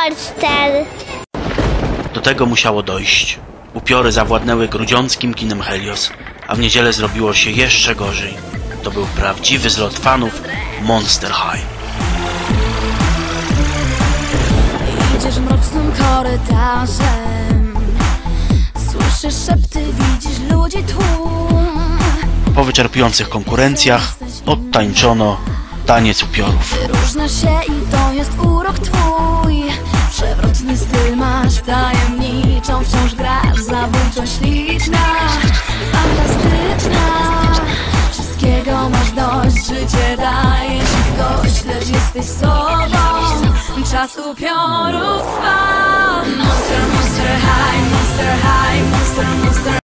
Monster. Do tego musiało dojść. Upiory zawładnęły grudziąckim kinem Helios, a w niedzielę zrobiło się jeszcze gorzej. To był prawdziwy zlot fanów Monster High. Idziesz mrocznym korytarzem, słyszysz szepty, widzisz ludzi tłum. Po wyczerpujących konkurencjach odtańczono taniec upiorów. Wyróżnia się i to jest urok twój. Przewrotny styl masz, tajemniczą wciąż grasz, zabójczo śliczna, fantastyczna. Wszystkiego masz dość, życie daje ci w kość, lecz jesteś sobą. Czas upiorów trwa. Monster, monster high, monster high, monster, monster.